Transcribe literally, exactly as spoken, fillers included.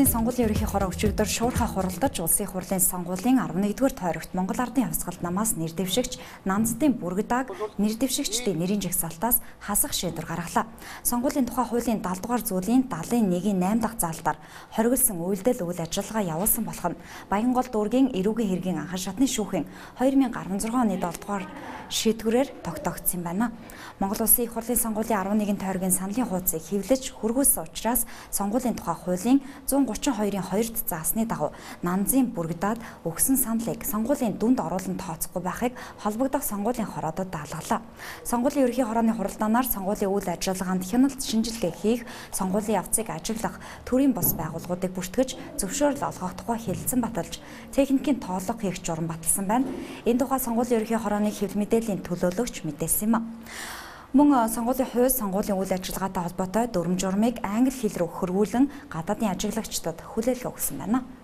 улсын сонгуулийн ерөнхий хороо өчигдөр шуурхай хуралдаж улсын их хурлын сонгуулийн арван нэгдүгээр тойрогт Монгол Ардын Явсгалт намаас нэр дэвшигч Нанздын Бүргэдааг нэр дэвшигчдийн нэрийн жагсаалтаас хасах шийдвэр гаргалаа. Сонгуулийн тухай хуулийн даgal дугаар зүйлийн дагалын нэгний найм дахь заалтаар хориглосон үйлдэл үйл ажиллагаа явуулсан болох нь Баянгол дүүргийн эрүүгийн хэргийн анхан шатны шүүхийн хоёр мянга арван зургаан оны долоо дугаар шийдвэрээр тогтоогдсон байна. Монгол Улсын их хурлын сонгуулийн арван нэгэн тойргийн саналын хуудсыг хэвлэж хүргүүлсэн учраас сонгуулийн тухай хуулийн зуун гучин хоёрын хоёрт заасны дагуу Нанздын Бүргэдаад өгсөн саналыг сонгуулийн дүнд оруулан тооцохгүй байхыг холбогдох сонгуулийн хороодод даалгалаа. Сонгуулийн ерөнхий хорооны хуралдаанаар сонгуулийн үйл ажиллагаанд хяналт шинжилгээ хийх, сонгуулийн явцыг ажиглах төрийн бус байгууллагуудыг бүртгэж зөвшөөрөл олгох тухай хэлэлцэн баталж, техникийн тоолго хийх журам баталсан байна. Энэ тухай сонгуулийн ерөнхий хорооны хэвлэл мэдээллийн төлөөлөгч мэдээлсэн юм а. Мөн сонгуулийн хувьд сонгуулийн үйл ажиллагаатай холбоотой дүрм журмыг англи хэл рүү хөрвүүлэн гадаадын ажиглагчдад хүлээлгээ өгсөн байна.